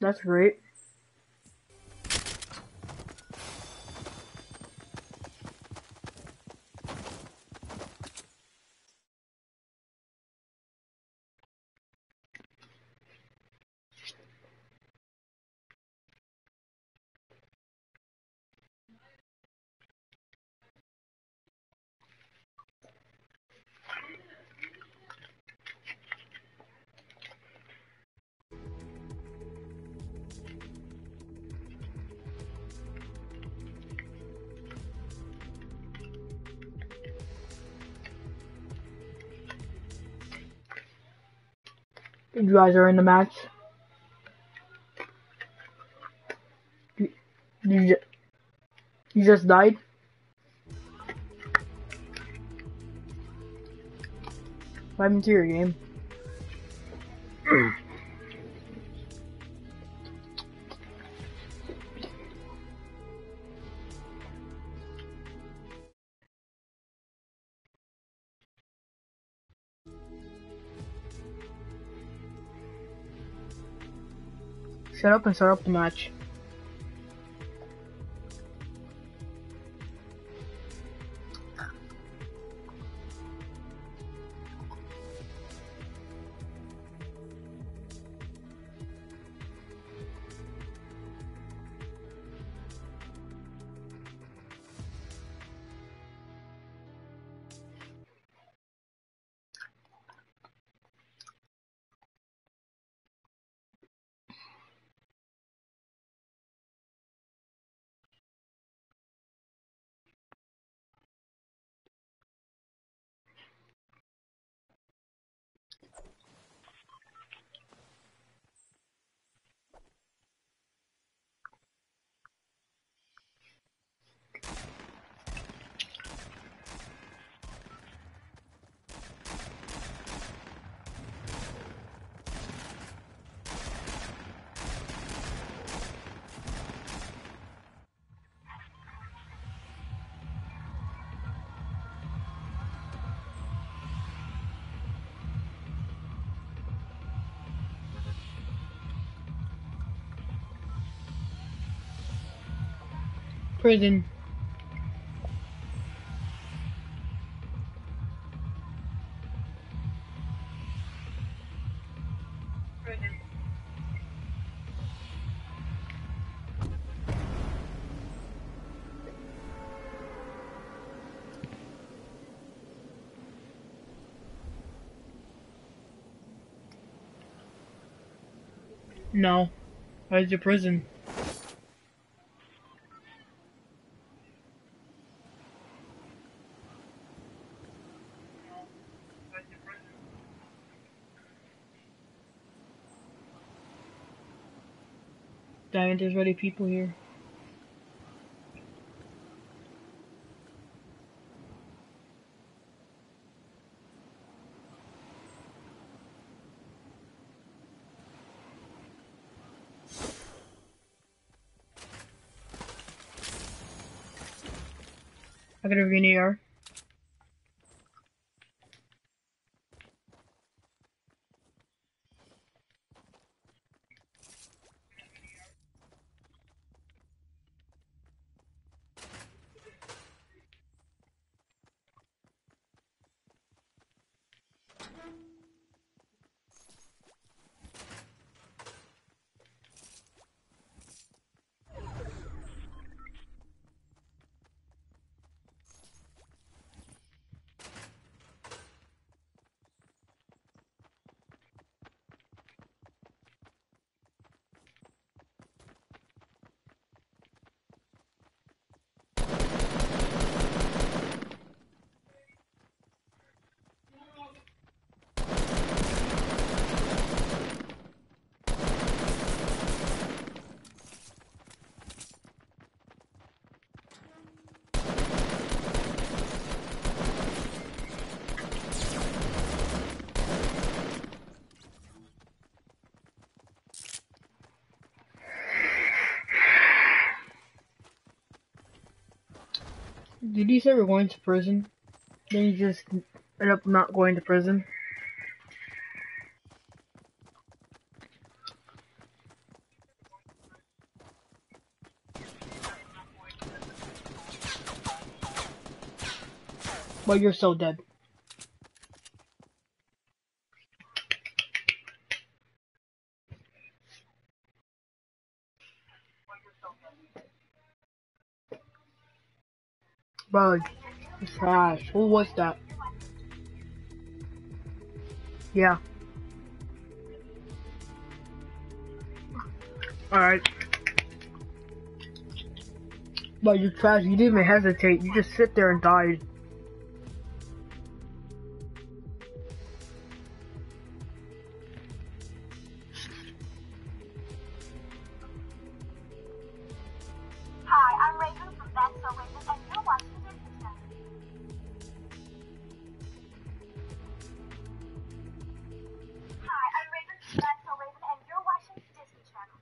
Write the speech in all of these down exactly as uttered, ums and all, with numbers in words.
That's great. You guys are in the match. You, you, ju- you just died? What happened to your game? Shut up and start up the match. Prison. No. Where's your prison? Dang it, there's already people here. I got a V N R. Did you say we're going to prison? Then you just end up not going to prison? But you're so dead. Bro, trash. Who was that? Yeah. Alright. But you're trash. You didn't even hesitate. You just sit there and died. Hi, I'm Raven from That's So Raven, and you're watching Disney Channel. Hi, I'm Raven from That's So Raven, and you're watching Disney Channel.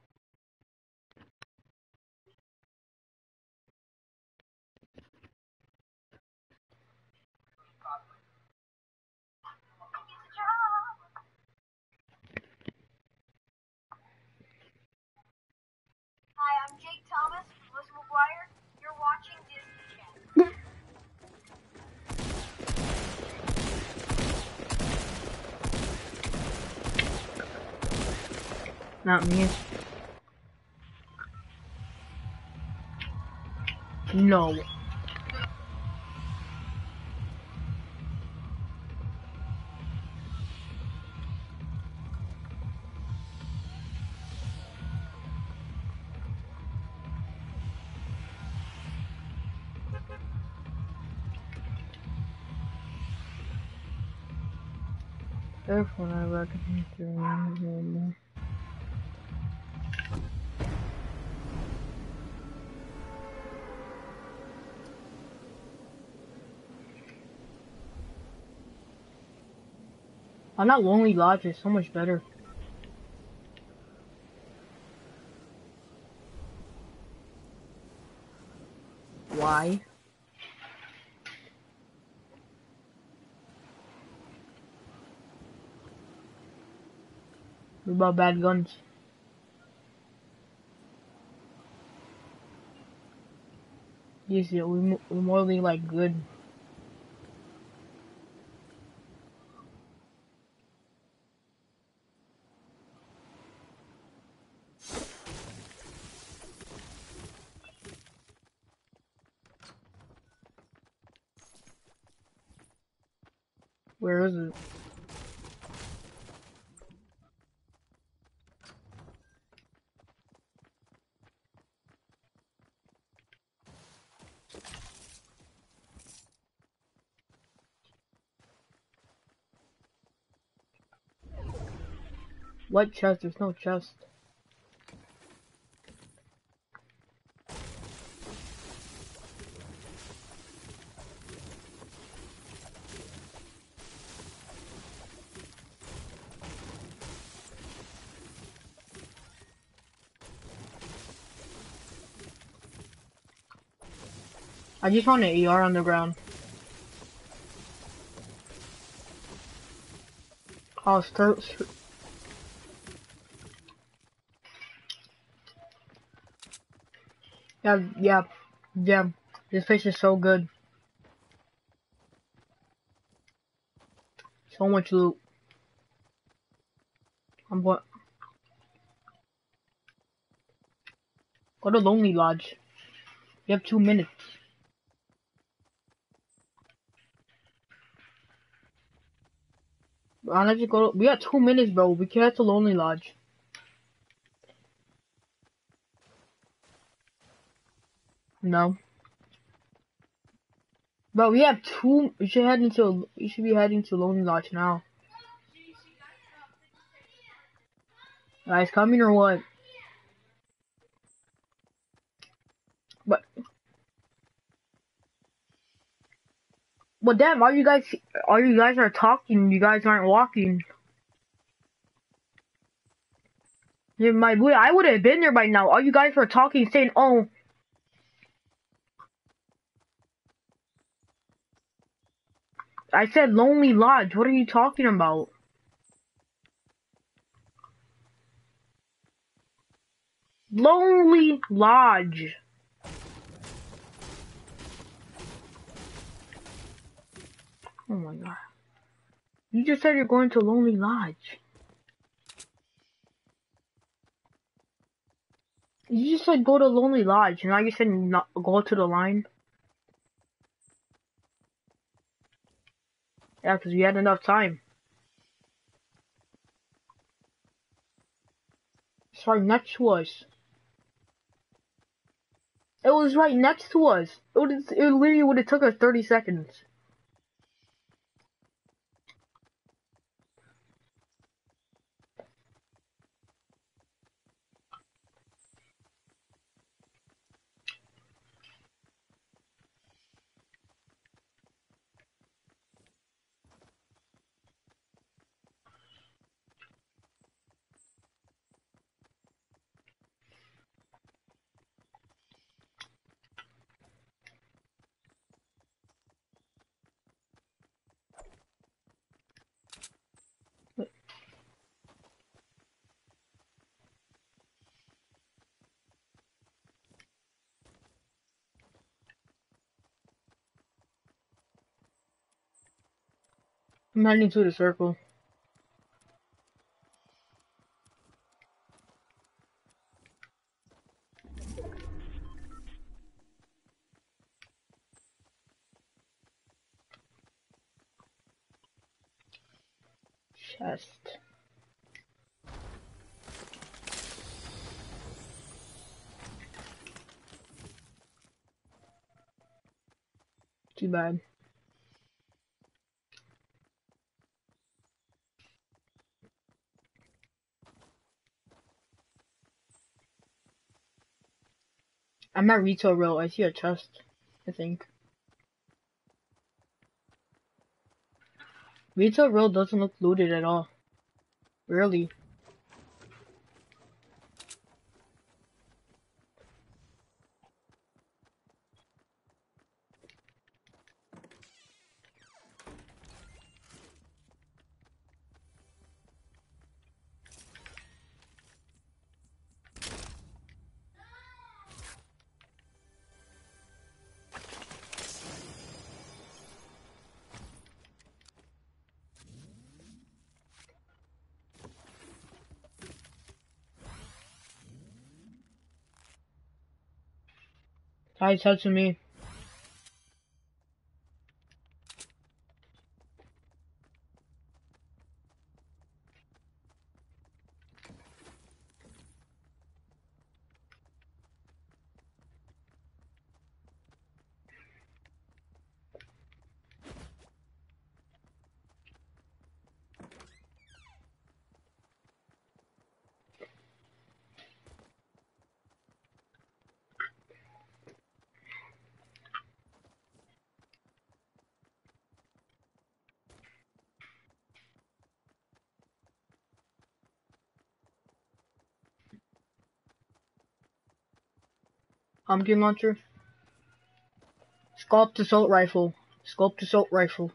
It's a job. Hi, I'm Jake Thomas from Melissa McGuire. You're watching Disney Channel. Not me. No. Therefore, I recognize your name. I'm not Lonely Lodge. It's so much better. Why? What about bad guns? Yes, yeah, we mo- we morally like good. Where is it? What chest? There's no chest. I just found an A R on the ground. Oh, start. Yeah, yeah, yeah. This place is so good. So much loot. I'm going. Go to Lonely Lodge. You have two minutes. I'll let you go. We got two minutes, bro. We can head to Lonely Lodge. No. Bro, we have two. We should head into. We should be heading to Lonely Lodge now. Guys, coming or what? But. But damn, all you guys, all you guys are talking. You guys aren't walking. Yeah, my boy, I would have been there by now. All you guys were talking, saying, "Oh." I said Lonely Lodge. What are you talking about? Lonely Lodge. Oh my god. You just said you're going to Lonely Lodge. You just said go to Lonely Lodge, and now you said not go to the line. Yeah, because we had enough time. It's right next to us. It was right next to us. It would it literally would have took us thirty seconds. I'm heading to the circle. Chest. Too bad. I'm at Retail Row. I see a chest, I think. Retail Row doesn't look looted at all. Really. Hi, touching me. Pumpkin launcher. Sculpt assault rifle. Sculpt assault rifle.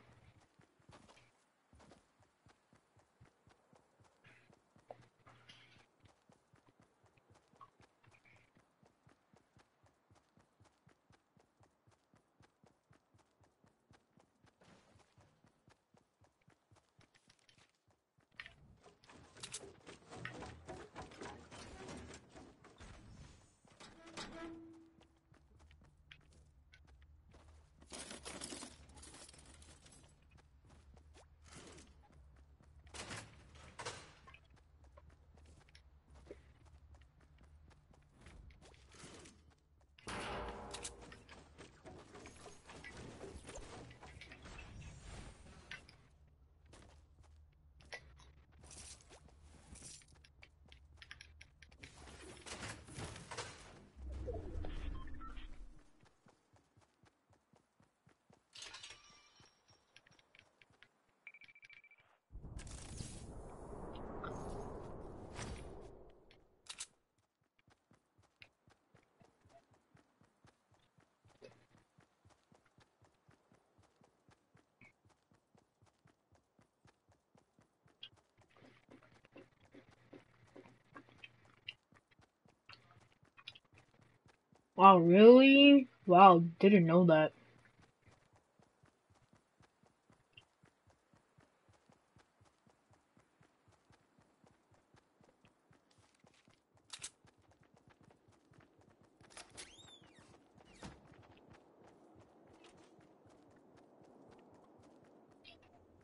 Wow, really? Wow, didn't know that.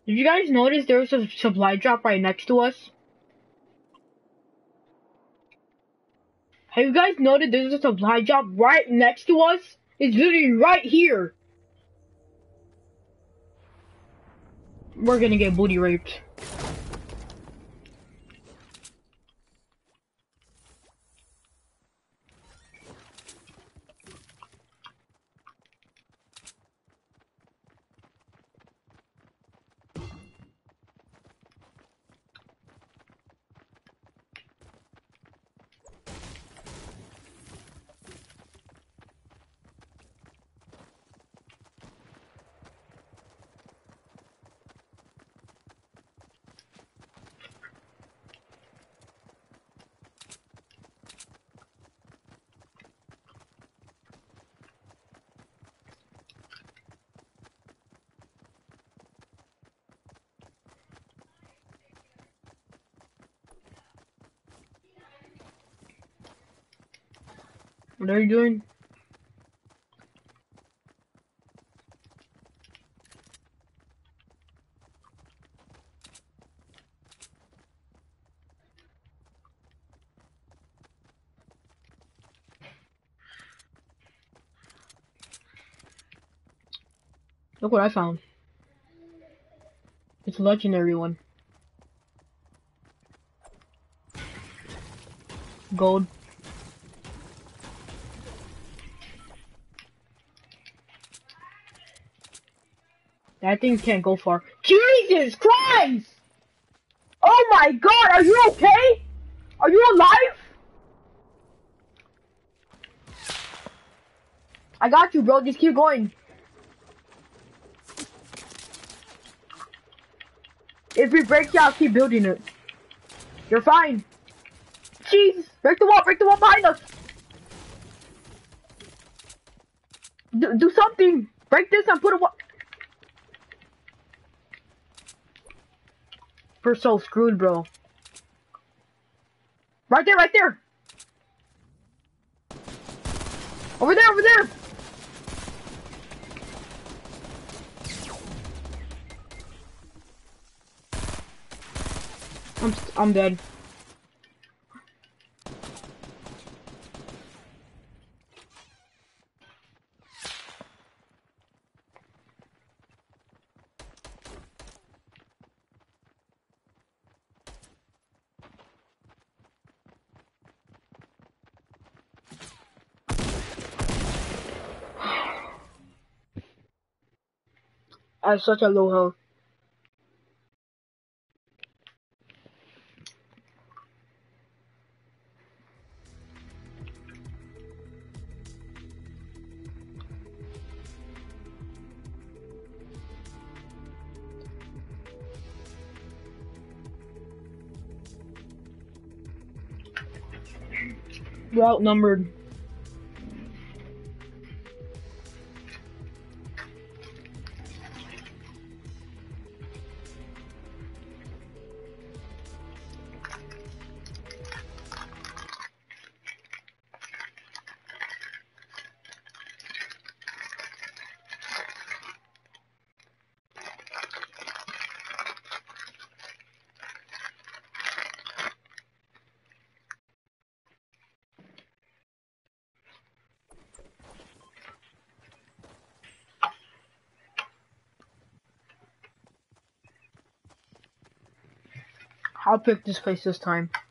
Did you guys notice there was a supply drop right next to us? Have you guys noticed there's a supply drop right next to us? It's literally right here. We're gonna get booty raped. What are you doing? Look what I found. It's a legendary one. Gold. That thing can't go far. Jesus Christ! Oh my God, are you okay? Are you alive? I got you, bro. Just keep going. If we break you, I'll keep building it. You're fine. Jesus! Break the wall! Break the wall behind us! Do, do something! Break this and put a wall. We're so screwed, bro. Right there, right there! Over there, over there! I'm, I'm dead. I have such a low health. We're outnumbered. I'll pick this place this time.